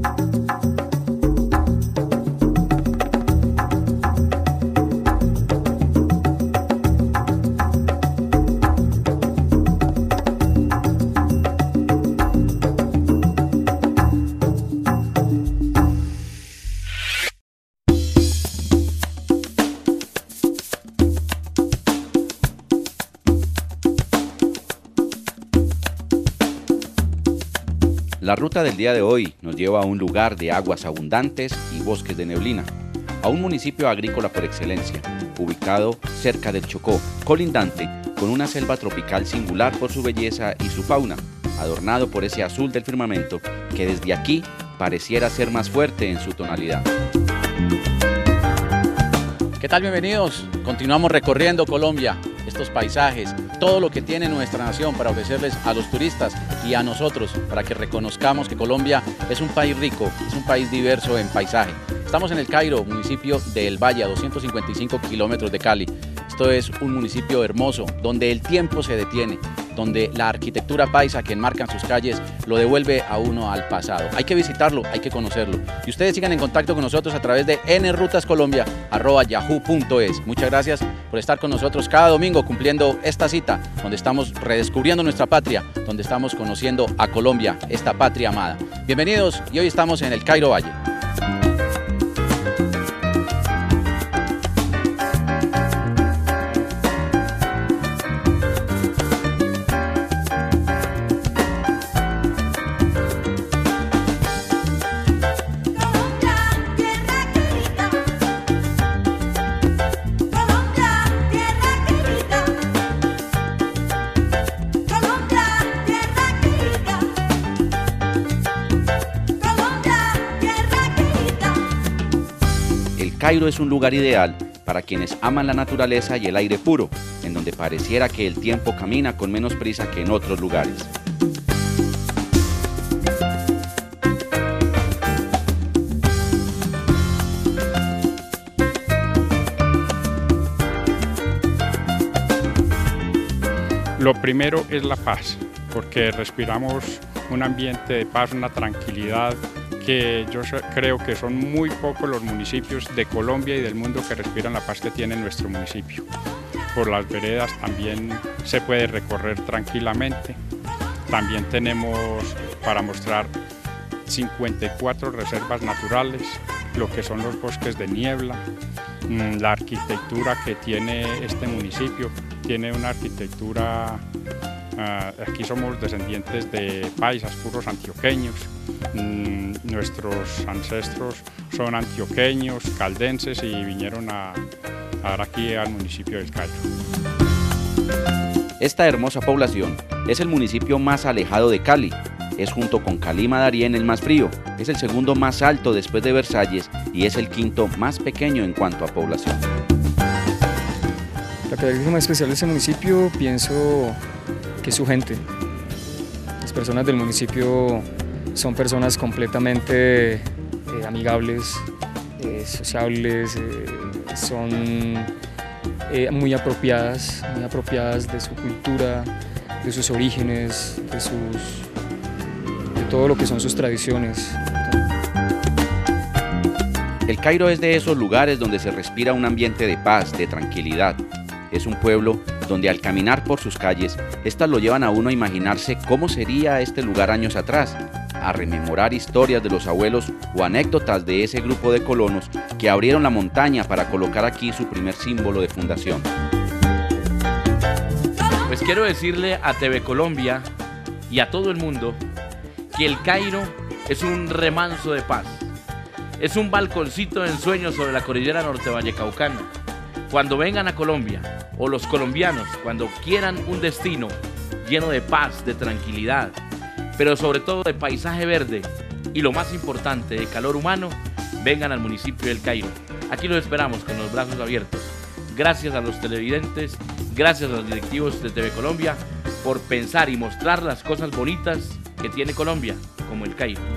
La ruta del día de hoy nos lleva a un lugar de aguas abundantes y bosques de neblina, a un municipio agrícola por excelencia, ubicado cerca del Chocó, colindante con una selva tropical singular por su belleza y su fauna, adornado por ese azul del firmamento que desde aquí pareciera ser más fuerte en su tonalidad. ¿Qué tal? Bienvenidos. Continuamos recorriendo Colombia, estos paisajes, todo lo que tiene nuestra nación para ofrecerles a los turistas y a nosotros, para que reconozcamos que Colombia es un país rico, es un país diverso en paisaje. Estamos en El Cairo, municipio de El Valle, a 255 kilómetros de Cali. Esto es un municipio hermoso, donde el tiempo se detiene, donde la arquitectura paisa que enmarcan sus calles lo devuelve a uno al pasado. Hay que visitarlo, hay que conocerlo. Y ustedes sigan en contacto con nosotros a través de nrutascolombia@yahoo.es. Muchas gracias por estar con nosotros cada domingo cumpliendo esta cita, donde estamos redescubriendo nuestra patria, donde estamos conociendo a Colombia, esta patria amada. Bienvenidos, y hoy estamos en El Cairo Valle. El Cairo es un lugar ideal para quienes aman la naturaleza y el aire puro, en donde pareciera que el tiempo camina con menos prisa que en otros lugares. Lo primero es la paz, porque respiramos un ambiente de paz, una tranquilidad, que yo creo que son muy pocos los municipios de Colombia y del mundo que respiran la paz que tiene nuestro municipio. Por las veredas también se puede recorrer tranquilamente. También tenemos para mostrar 54 reservas naturales, lo que son los bosques de niebla, la arquitectura que tiene este municipio. Tiene una arquitectura, aquí somos descendientes de paisas, puros antioqueños. Nuestros ancestros son antioqueños, caldenses y vinieron a dar aquí al municipio del Cairo. Esta hermosa población es el municipio más alejado de Cali. Es junto con Calima Darién el más frío, es el segundo más alto después de Versalles y es el quinto más pequeño en cuanto a población. La característica más especial de este municipio pienso que es su gente. Las personas del municipio son personas completamente amigables, sociables, son muy apropiadas de su cultura, de sus orígenes, de todo lo que son sus tradiciones. El Cairo es de esos lugares donde se respira un ambiente de paz, de tranquilidad. Es un pueblo donde al caminar por sus calles, estas lo llevan a uno a imaginarse cómo sería este lugar años atrás, a rememorar historias de los abuelos o anécdotas de ese grupo de colonos que abrieron la montaña para colocar aquí su primer símbolo de fundación. Pues quiero decirle a TV Colombia y a todo el mundo que El Cairo es un remanso de paz, es un balconcito de ensueño sobre la cordillera norte vallecaucana. Cuando vengan a Colombia, o los colombianos, cuando quieran un destino lleno de paz, de tranquilidad, pero sobre todo de paisaje verde y lo más importante, de calor humano, vengan al municipio del Cairo. Aquí los esperamos con los brazos abiertos. Gracias a los televidentes, gracias a los directivos de TV Colombia por pensar y mostrar las cosas bonitas que tiene Colombia, como el Cairo.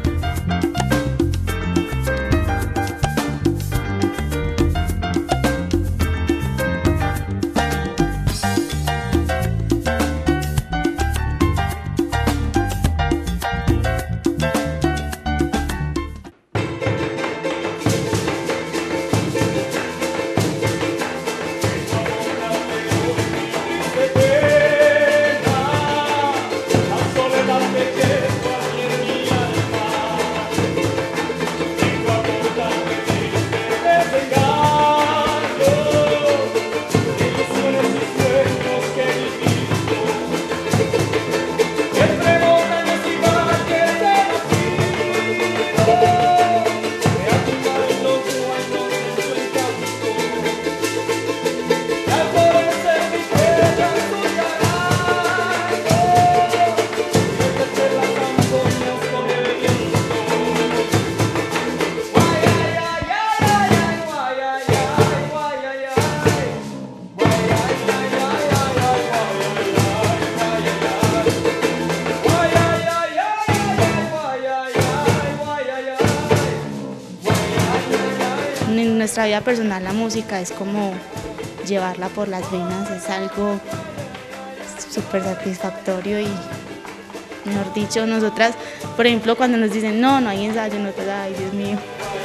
nuestra vida personal la música es como llevarla por las venas, es algo súper satisfactorio y, mejor dicho, nosotras, por ejemplo, cuando nos dicen no hay ensayo, nosotros, ay, Dios mío.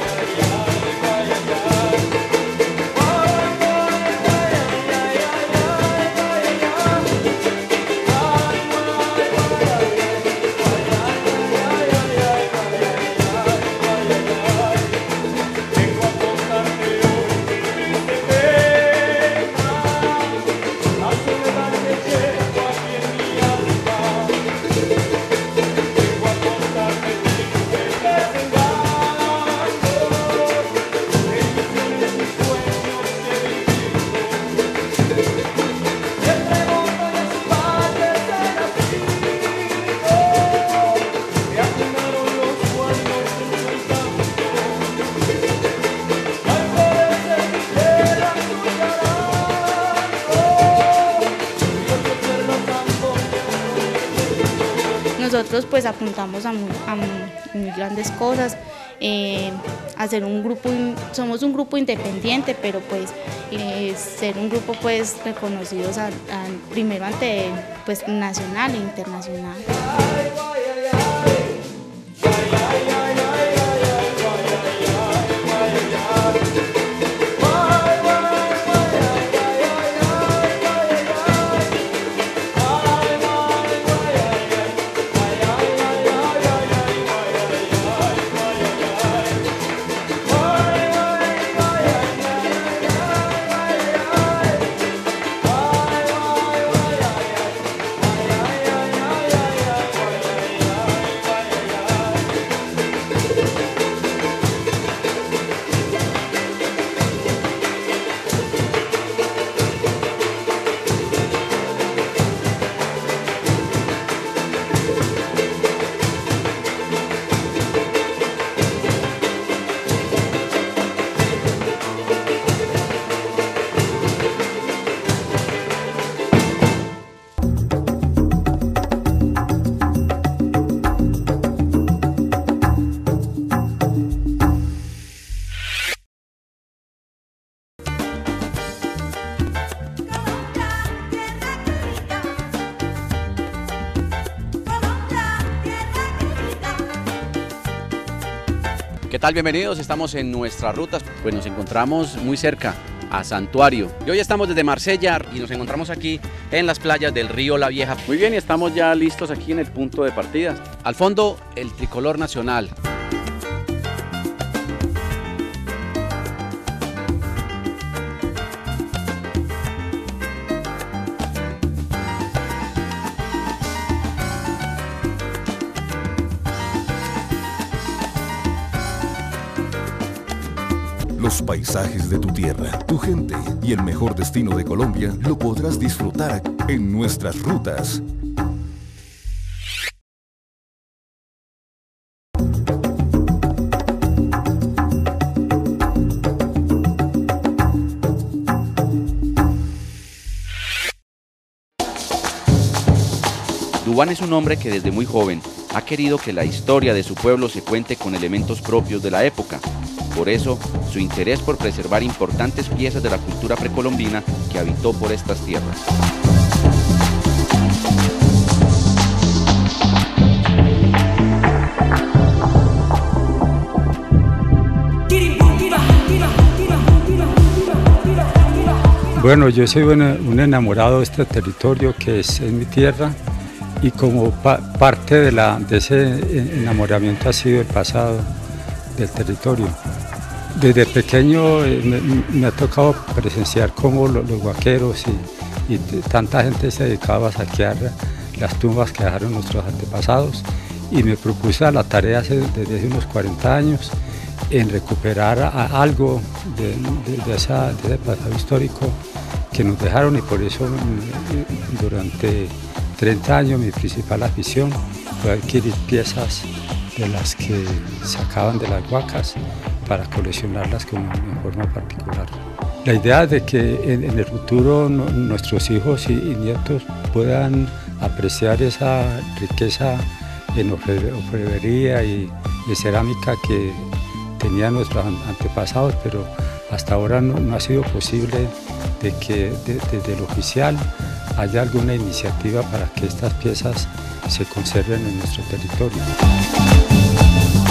Nosotros pues apuntamos a muy grandes cosas, hacer un grupo, somos un grupo independiente, pero pues ser un grupo pues reconocidos primero ante pues nacional e internacional. ¿Qué tal? Bienvenidos, estamos en nuestras rutas, pues nos encontramos muy cerca a Santuario. Y hoy estamos desde Marsella y nos encontramos aquí en las playas del río La Vieja. Muy bien, y estamos ya listos aquí en el punto de partida. Al fondo, el tricolor nacional. Los paisajes de tu tierra, tu gente y el mejor destino de Colombia lo podrás disfrutar en nuestras rutas. Duván es un hombre que desde muy joven ha querido que la historia de su pueblo se cuente con elementos propios de la época. Por eso, su interés por preservar importantes piezas de la cultura precolombina que habitó por estas tierras. Bueno, yo soy un enamorado de este territorio que es mi tierra, y como parte de ese enamoramiento ha sido el pasado del territorio. Desde pequeño me ha tocado presenciar cómo los guaqueros y tanta gente se dedicaba a saquear las tumbas que dejaron nuestros antepasados, y me propuse a la tarea desde hace unos 40 años en recuperar algo de ese pasado histórico que nos dejaron, y por eso durante 30 años mi principal afición fue adquirir piezas de las que sacaban de las huacas para coleccionarlas en forma particular. La idea de que en el futuro nuestros hijos y nietos puedan apreciar esa riqueza en orfebrería y de cerámica que tenían nuestros antepasados, pero hasta ahora no ha sido posible de que desde el oficial haya alguna iniciativa para que estas piezas se conserven en nuestro territorio.